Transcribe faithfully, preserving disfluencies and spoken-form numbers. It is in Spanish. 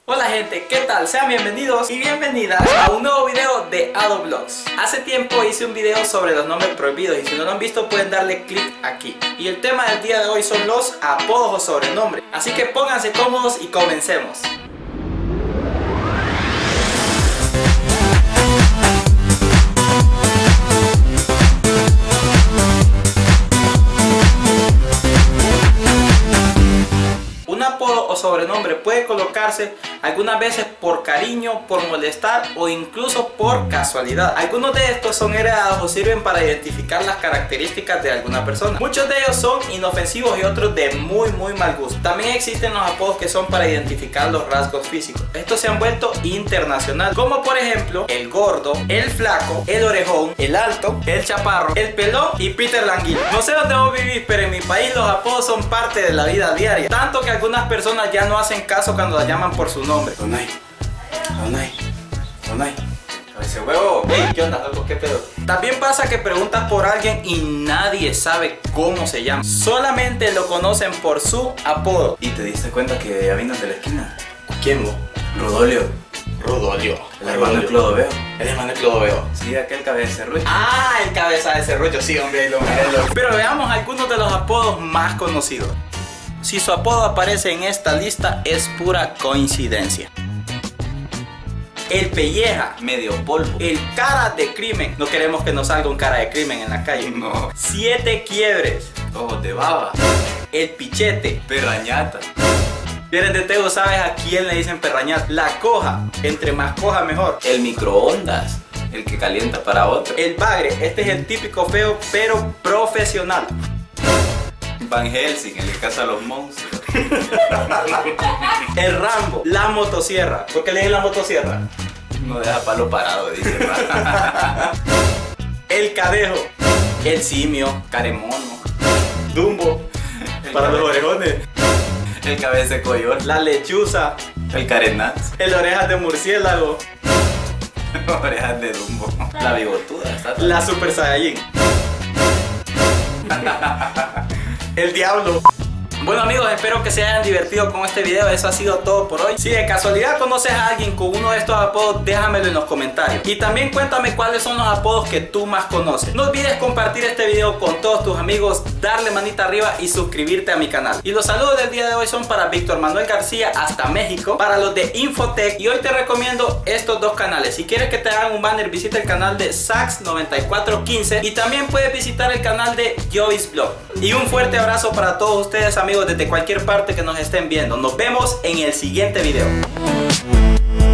Hola gente, ¿qué tal? Sean bienvenidos y bienvenidas a un nuevo video de AdoVlogs. Hace tiempo hice un video sobre los nombres prohibidos y si no lo han visto pueden darle clic aquí. Y el tema del día de hoy son los apodos o sobrenombres. Así que pónganse cómodos y comencemos. Un apodo o sobrenombre puede colocarse algunas veces por cariño, por molestar o incluso por casualidad. Algunos de estos son heredados o sirven para identificar las características de alguna persona. Muchos de ellos son inofensivos y otros de muy muy mal gusto. También existen los apodos que son para identificar los rasgos físicos. Estos se han vuelto internacionales, como por ejemplo el gordo, el flaco, el orejón, el alto, el chaparro, el pelón y Peter Languila. No sé dónde vos vivís, pero en mi país los apodos son parte de la vida diaria, tanto que algunas personas ya no hacen caso cuando la llaman por su nombre. Donay, Donay, Donay, ese huevo. Hey, ¿qué onda, loco? ¿Qué pedo? También pasa que preguntas por alguien y nadie sabe cómo se llama. Solamente lo conocen por su apodo. ¿Y te diste cuenta que ya vino de la esquina? ¿Quién vos? Rodolio. Rodolio. El hermano de Clodoveo. El hermano de Clodoveo. Sí, aquel cabeza de serrucho. Ah, el cabeza de serrucho. Sí, hombre, ahí lo miré. Pero veamos algunos de los apodos más conocidos. Si su apodo aparece en esta lista es pura coincidencia. El pelleja, medio polvo. El cara de crimen. No queremos que nos salga un cara de crimen en la calle. No. Siete quiebres. Ojos de baba. El pichete. Perrañata. Vienes de Tegu, ¿sabes a quién le dicen perrañata? La coja. Entre más coja mejor. El microondas. El que calienta para otro. El bagre. Este es el típico feo pero profesional. Van Helsing, en el caso de los monstruos. El Rambo, la motosierra. ¿Por qué le dicen la motosierra? No deja palo parado, dice. El cadejo, el simio, caremono, Dumbo, el para los orejones, el cabeza de coyol, la lechuza, el carenaz, el orejas de murciélago, orejas de Dumbo, la bigotuda, la super saiyajin. El diablo. Bueno amigos, espero que se hayan divertido con este video. Eso ha sido todo por hoy. Si de casualidad conoces a alguien con uno de estos apodos, déjamelo en los comentarios. Y también cuéntame cuáles son los apodos que tú más conoces. No olvides compartir este video con todos tus amigos, darle manita arriba y suscribirte a mi canal. Y los saludos del día de hoy son para Víctor Manuel García hasta México, para los de Infotech. Y hoy te recomiendo estos dos canales. Si quieres que te hagan un banner, visita el canal de Sax noventa y cuatro quince y también puedes visitar el canal de Joey's Vlog. Y un fuerte abrazo para todos ustedes amigos desde cualquier parte que nos estén viendo. Nos vemos en el siguiente video.